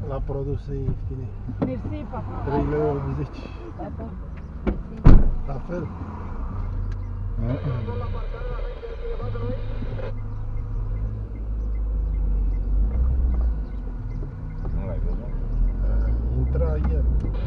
la produse ieftine. Mersi, papa. 3,80 lei. Papa. La fel. Nu l-ai văzut? Intra el.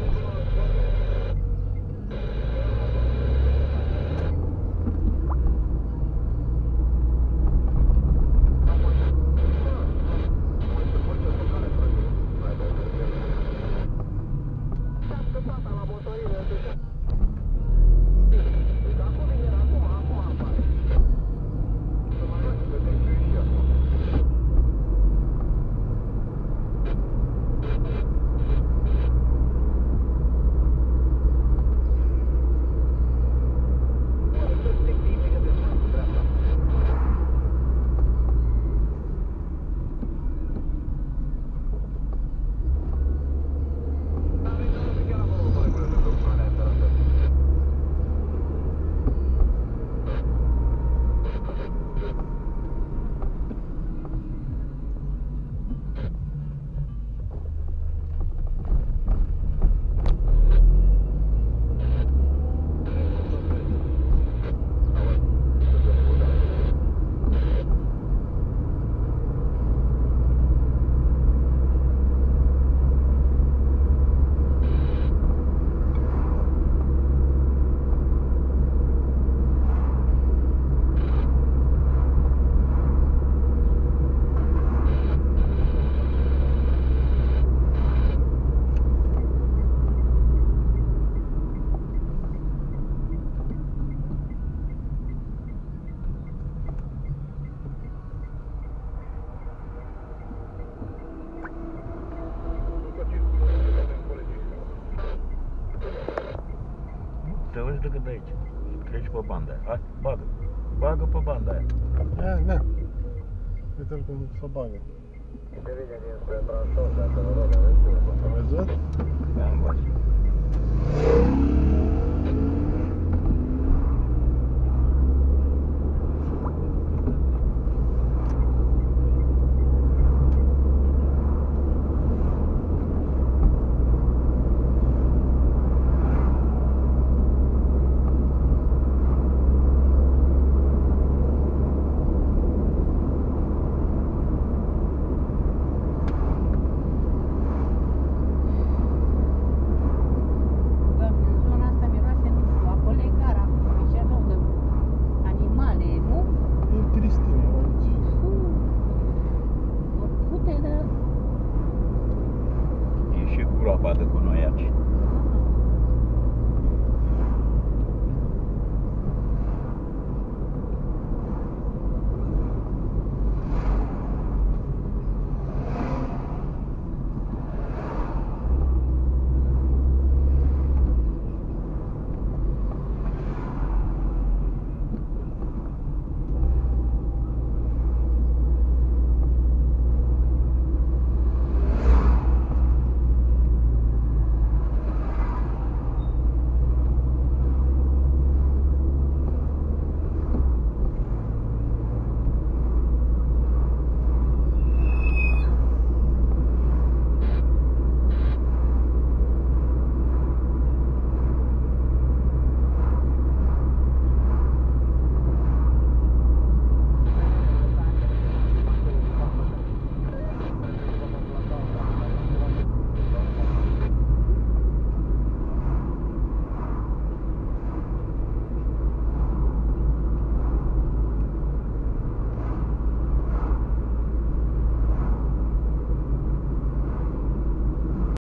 Te uiți decât de aici. Treci pe banda aia. Hai, bagă. Bagă pe banda aia. Da. Uite-l cum se bagă. Se vede dinspre Brașov, dacă vă rog, aveți Ai văzut? Am văzut. Groapa de cu noi aici.